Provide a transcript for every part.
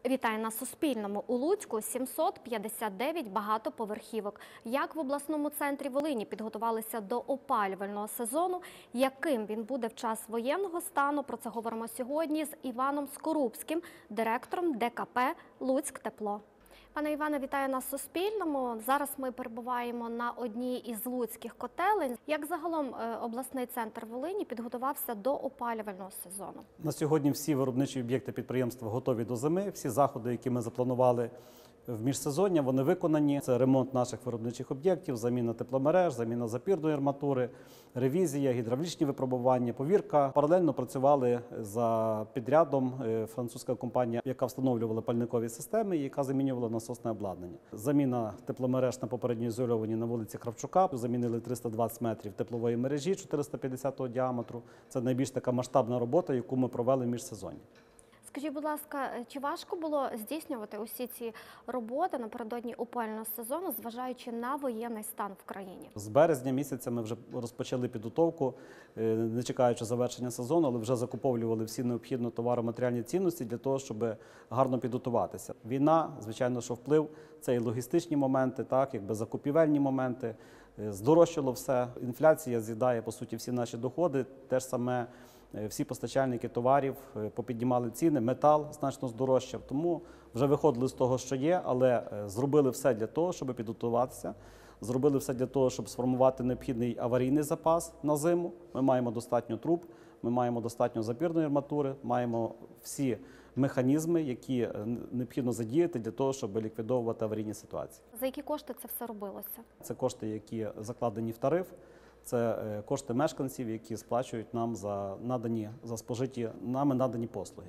Вітаю на Суспільному. У Луцьку 759 багатоповерхівок. Як в обласному центрі Волині підготувалися до опалювального сезону, яким він буде в час воєнного стану, про це говоримо сьогодні з Іваном Скорубським, директором ДКП «Луцьктепло». Пане Іване, вітаю на Суспільному. Зараз ми перебуваємо на одній із луцьких котелень. Як загалом обласний центр Волині підготувався до опалювального сезону? На сьогодні всі виробничі об'єкти підприємства готові до зими. Всі заходи, які ми запланували в міжсезоння, вони виконані. Це ремонт наших виробничих об'єктів, заміна тепломереж, заміна запірної арматури, ревізія, гідравлічні випробування, повірка. Паралельно працювали за підрядом французька компанія, яка встановлювала пальникові системи і яка замінювала насосне обладнання. Заміна тепломереж на попередньо ізольовані на вулиці Кравчука. Замінили 320 метрів теплової мережі 450 діаметру. Це найбільш така масштабна робота, яку ми провели в міжсезонні. Скажіть, будь ласка, чи важко було здійснювати усі ці роботи напередодні опалювального сезону, зважаючи на воєнний стан в країні? З березня місяця ми вже розпочали підготовку, не чекаючи завершення сезону, але вже закуповували всі необхідні товаро-матеріальні цінності для того, щоб гарно підготуватися. Війна, звичайно, що вплив, це і логістичні моменти, так, якби закупівельні моменти, здорожчало все. Інфляція з'їдає, по суті, всі наші доходи, те ж саме. Всі постачальники товарів попіднімали ціни, метал значно здорожчав. Тому вже виходили з того, що є, але зробили все для того, щоб підготуватися. Зробили все для того, щоб сформувати необхідний аварійний запас на зиму. Ми маємо достатньо труб, ми маємо достатньо запірної арматури, маємо всі механізми, які необхідно задіяти для того, щоб ліквідовувати аварійні ситуації. За які кошти це все робилося? Це кошти, які закладені в тариф. Це кошти мешканців, які сплачують нам за спожиті нами надані послуги.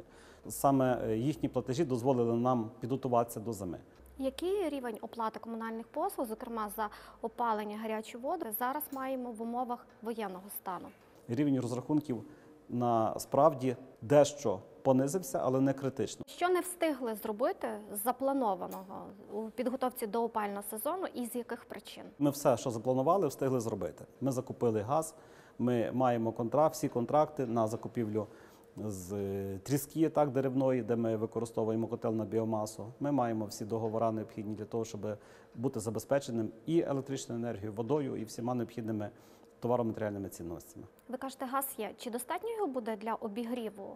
Саме їхні платежі дозволили нам підготуватися до зими. Який рівень оплати комунальних послуг, зокрема за опалення, гарячу воду, зараз маємо в умовах воєнного стану? Рівень розрахунків насправді дещо понизився, але не критично. Що не встигли зробити з запланованого у підготовці до опалювального сезону і з яких причин? Ми все, що запланували, встигли зробити. Ми закупили газ, ми маємо всі контракти на закупівлю з тріски деревної, де ми використовуємо котел на біомасу. Ми маємо всі договори необхідні для того, щоб бути забезпеченим і електричною енергією, водою, і всіма необхідними товаро-матеріальними цінностями. Ви кажете, газ є. Чи достатньо його буде для обігріву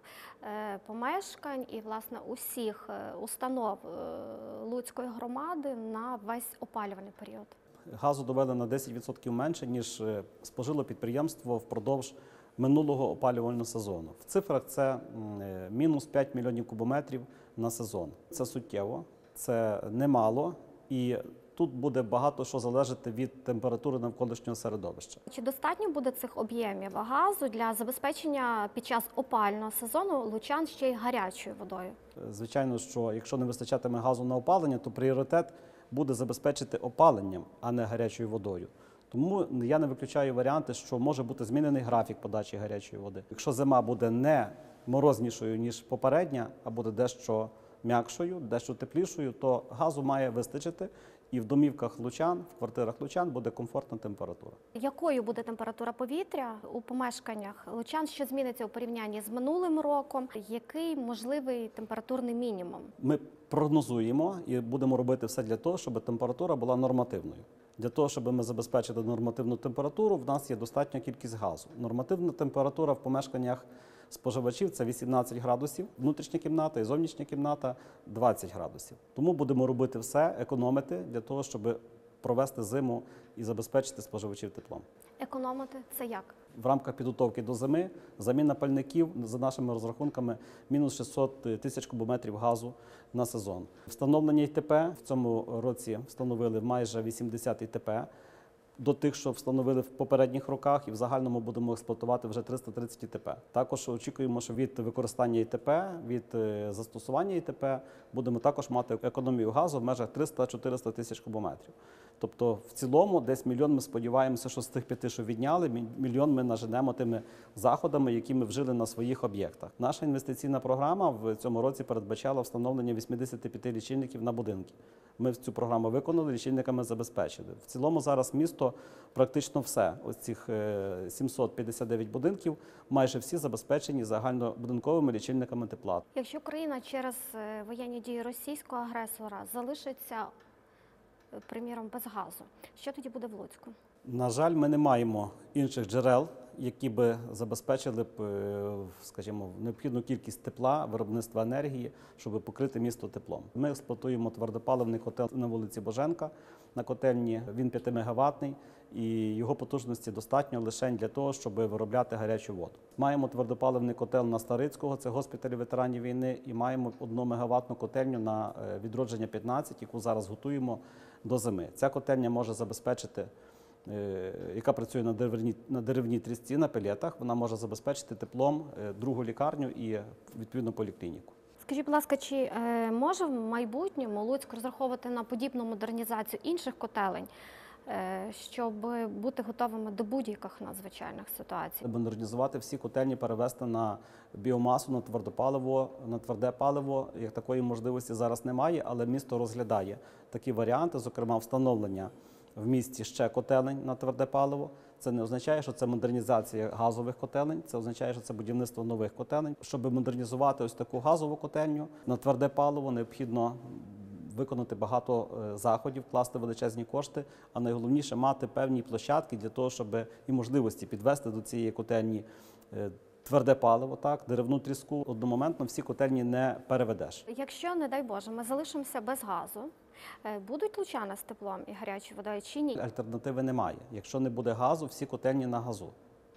помешкань і, власне, усіх установ Луцької громади на весь опалювальний період? Газу довели на 10% менше, ніж спожило підприємство впродовж минулого опалювального сезону. В цифрах це мінус 5 мільйонів кубометрів на сезон. Це суттєво, це немало і тут буде багато що залежати від температури навколишнього середовища. Чи достатньо буде цих об'ємів газу для забезпечення під час опалювального сезону лучан ще й гарячою водою? Звичайно, що якщо не вистачатиме газу на опалення, то пріоритет буде забезпечити опаленням, а не гарячою водою. Тому я не виключаю варіанти, що може бути змінений графік подачі гарячої води. Якщо зима буде не морознішою, ніж попередня, а буде дещо м'якшою, дещо теплішою, то газу має вистачити, і в домівках лучан, в квартирах лучан буде комфортна температура. Якою буде температура повітря у помешканнях лучан? Що зміниться у порівнянні з минулим роком? Який можливий температурний мінімум? Ми прогнозуємо і будемо робити все для того, щоб температура була нормативною. Для того, щоб ми забезпечили нормативну температуру, в нас є достатня кількість газу. Нормативна температура в помешканнях споживачів – це 18 градусів, внутрішня кімната і зовнішня кімната – 20 градусів. Тому будемо робити все, економити для того, щоб провести зиму і забезпечити споживачів теплом. Економити – це як? В рамках підготовки до зими заміна пальників, за нашими розрахунками, мінус 600 тисяч кубометрів газу на сезон. Встановлення ІТП в цьому році встановили майже 80 ІТП. До тих, що встановили в попередніх роках, і в загальному будемо експлуатувати вже 330 ІТП. Також очікуємо, що від використання ІТП, від застосування ІТП будемо також мати економію газу в межах 300-400 тисяч кубометрів. Тобто в цілому десь мільйон ми сподіваємося, що з тих 5, що відняли, мільйон ми наженемо тими заходами, які ми вжили на своїх об'єктах. Наша інвестиційна програма в цьому році передбачала встановлення 85 лічильників на будинки. Ми цю програму виконали, лічильниками забезпечили. В цілому зараз місто покрито практично все. Ось цих 759 будинків, майже всі забезпечені загальнобудинковими лічильниками тепла. Якщо Україна через воєнні дії російського агресора залишиться, приміром, без газу, що тоді буде в Луцьку? На жаль, ми не маємо інших джерел, які би забезпечили б, скажімо, необхідну кількість тепла, виробництва енергії, щоб покрити місто теплом. Ми експлуатуємо твердопаливний котел на вулиці Боженка, на котельні. Він 5 мегаваттний, і його потужності достатньо лише для того, щоб виробляти гарячу воду. Маємо твердопаливний котел на Старицького, це госпіталь ветеранів війни, і маємо 1 мегаваттну котельню на Відродження 15, яку зараз готуємо до зими. Ця котельня може забезпечити, яка працює на деревній трісці, на пелетах, вона може забезпечити теплом другу лікарню і, відповідно, поліклініку. Скажіть, будь ласка, чи може в майбутньому Луцьк розраховувати на подібну модернізацію інших котелень, щоб бути готовими до будь-яких надзвичайних ситуацій? Модернізувати всі котельні, перевести на біомасу, на твердопаливо, на тверде паливо, як такої можливості зараз немає, але місто розглядає такі варіанти, зокрема встановлення в місті ще котелень на тверде паливо. Це не означає, що це модернізація газових котелень, це означає, що це будівництво нових котелень. Щоб модернізувати ось таку газову котельню на тверде паливо, необхідно виконати багато заходів, вкласти величезні кошти, а найголовніше мати певні площадки для того, щоб і можливості підвести до цієї котельні тверде паливо, так, деревну тріску. Одномоментно всі котельні не переведеш. Якщо, не дай Боже, ми залишимося без газу, будуть лучани з теплом і гарячою водою чи ні? Альтернативи немає. Якщо не буде газу, всі котельні на газу.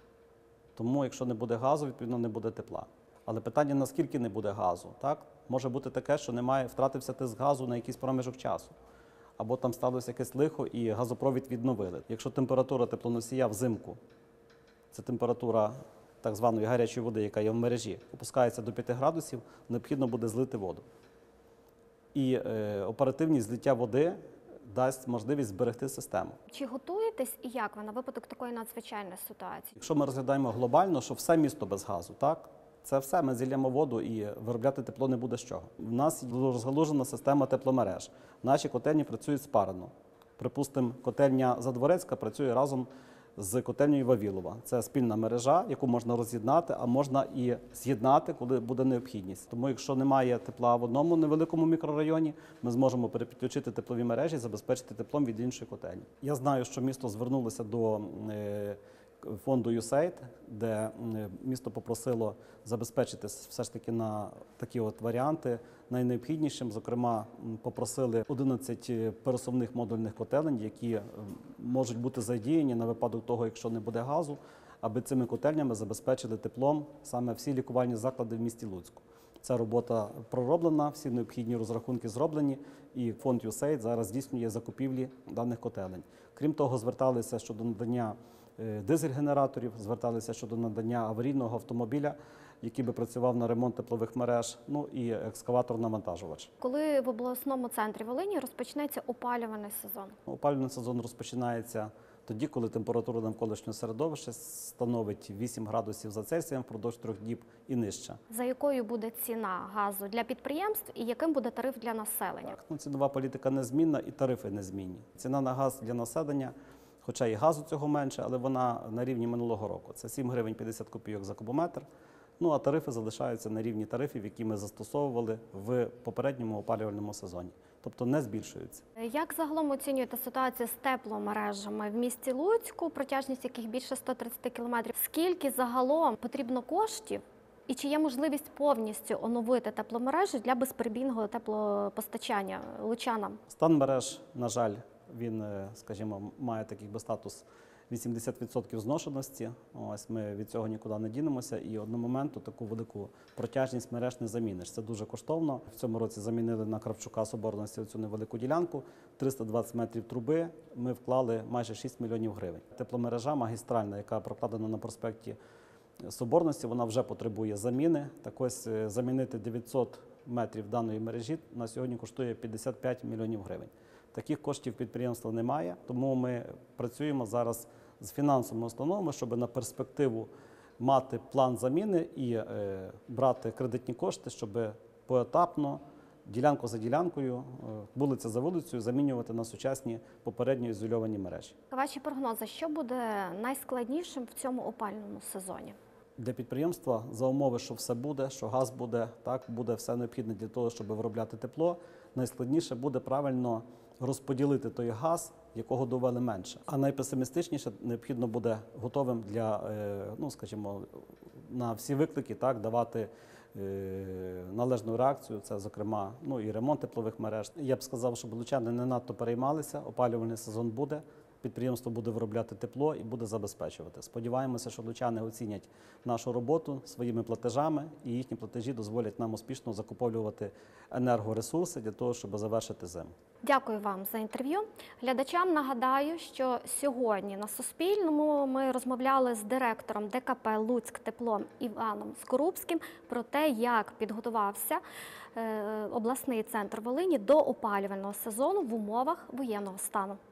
Тому, якщо не буде газу, відповідно, не буде тепла. Але питання, наскільки не буде газу, так? Може бути таке, що втратився тиск газу на якийсь проміжок часу. Або там сталося якесь лихо і газопровід відновили. Якщо температура теплоносія взимку, це температура так званої гарячої води, яка є в мережі, опускається до 5 градусів, необхідно буде злити воду. І оперативність злиття води дасть можливість зберегти систему. Чи готуєтесь і як ви на випадок такої надзвичайної ситуації? Якщо ми розглядаємо глобально, що все місто без газу, так? Це все, ми зільємо воду і виробляти тепло не буде з чого. У нас розгалужена система тепломереж. Наші котельні працюють спарено. Припустимо, котельня Задворецька працює разом з котельнею Вавілова. Це спільна мережа, яку можна роз'єднати, а можна і з'єднати, коли буде необхідність. Тому якщо немає тепла в одному невеликому мікрорайоні, ми зможемо перепідключити теплові мережі і забезпечити теплом від іншої котельні. Я знаю, що місто звернулося до фонду USAID, де місто попросило забезпечити все ж таки на такі от варіанти найнеобхіднішим. Зокрема, попросили 11 пересувних модульних котелень, які можуть бути задіяні на випадок того, якщо не буде газу, аби цими котельнями забезпечили теплом саме всі лікувальні заклади в місті Луцьку. Ця робота пророблена, всі необхідні розрахунки зроблені, і фонд USAID зараз здійснює закупівлі даних котелень. Крім того, зверталися щодо надання дизель-генераторів, зверталися щодо надання аварійного автомобіля, який би працював на ремонт теплових мереж, ну і екскаватор-навантажувач. Коли в обласному центрі Волині розпочнеться опалювальний сезон? Опалювальний сезон розпочинається тоді, коли температура навколишнього середовища становить 8 градусів за Цельсієм впродовж 3 діб і нижче. За якою буде ціна газу для підприємств і яким буде тариф для населення? Цінова політика незмінна і тарифи незмінні. Ціна на газ для населення, хоча і газу цього менше, але вона на рівні минулого року. Це 7 гривень 50 копійок за кубометр. Ну а тарифи залишаються на рівні тарифів, які ми застосовували в попередньому опалювальному сезоні. Тобто не збільшуються. Як загалом оцінюєте ситуацію з тепломережами в місті Луцьку, протяжність яких більше 130 кілометрів? Скільки загалом потрібно коштів і чи є можливість повністю оновити тепломережі для безперебійного теплопостачання лучанам? Стан мереж, на жаль, він, скажімо, має такий би статус 80% зношеності. Ось ми від цього нікуди не дінемося, і одномоменту таку велику протяжність мереж не заміниш. Це дуже коштовно. В цьому році замінили на Кравчука Соборності цю невелику ділянку, 320 метрів труби. Ми вклали майже 6 мільйонів гривень. Тепломережа магістральна, яка прокладена на проспекті Соборності, вона вже потребує заміни. Так ось замінити 900 метрів даної мережі на сьогодні коштує 55 мільйонів гривень. Таких коштів підприємства немає, тому ми працюємо зараз з фінансовими установами, щоб на перспективу мати план заміни і брати кредитні кошти, щоб поетапно ділянку за ділянкою, вулиця за вулицею замінювати на сучасні попередньо ізольовані мережі. Ваші прогнози, що буде найскладнішим в цьому опалювальному сезоні? Для підприємства за умови, що все буде, що газ буде, так, буде все необхідне для того, щоб виробляти тепло, найскладніше буде правильно розподілити той газ, якого довели менше. А найпесимістичніше необхідно буде готовим для, ну, скажімо, на всі виклики, так, давати належну реакцію. Це, зокрема, ну, і ремонт теплових мереж. Я б сказав, що лучани не надто переймалися, опалювальний сезон буде. Підприємство буде виробляти тепло і буде забезпечувати. Сподіваємося, що лучани оцінять нашу роботу своїми платежами, і їхні платежі дозволять нам успішно закуповувати енергоресурси для того, щоб завершити зиму. Дякую вам за інтерв'ю. Глядачам нагадаю, що сьогодні на Суспільному ми розмовляли з директором ДКП «Луцьктепло» Іваном Скорубським про те, як підготувався обласний центр Волині до опалювального сезону в умовах воєнного стану.